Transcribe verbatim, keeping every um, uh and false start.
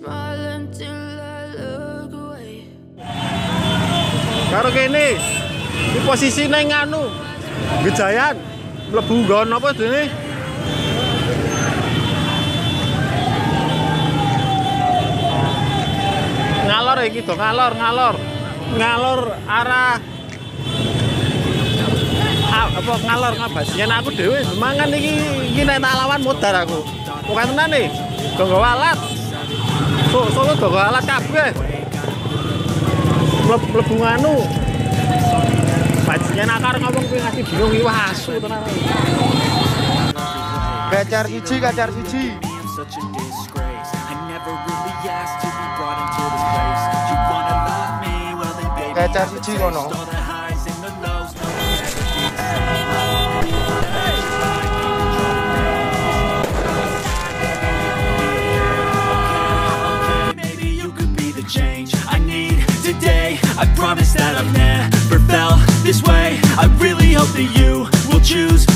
Karo kene di posisi neng anu Gejayan mlebu nggon apa dene ngalor iki do ngalor ngalor ngalor arah ah, apa ngalor ngabas yen aku dhewe mangan iki iki nek tak lawan modar aku bukan tenan nih do nggawa alat so solo do nggawa alat kabeh mlebu anu bajingan akar ngomong kuwi ngasih bingung iki wah asu tenan kacar siji kacar siji kacar siji kono I promise that I've never felt this way. I really hope that you will choose